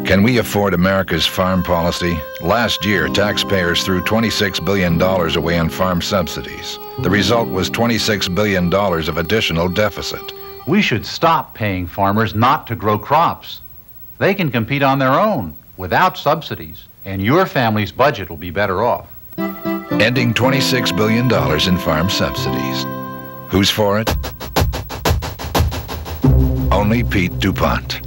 Can we afford America's farm policy? Last year, taxpayers threw $26 billion away on farm subsidies. The result was $26 billion of additional deficit. We should stop paying farmers not to grow crops. They can compete on their own without subsidies, and your family's budget will be better off. Ending $26 billion in farm subsidies. Who's for it? Only Pete DuPont.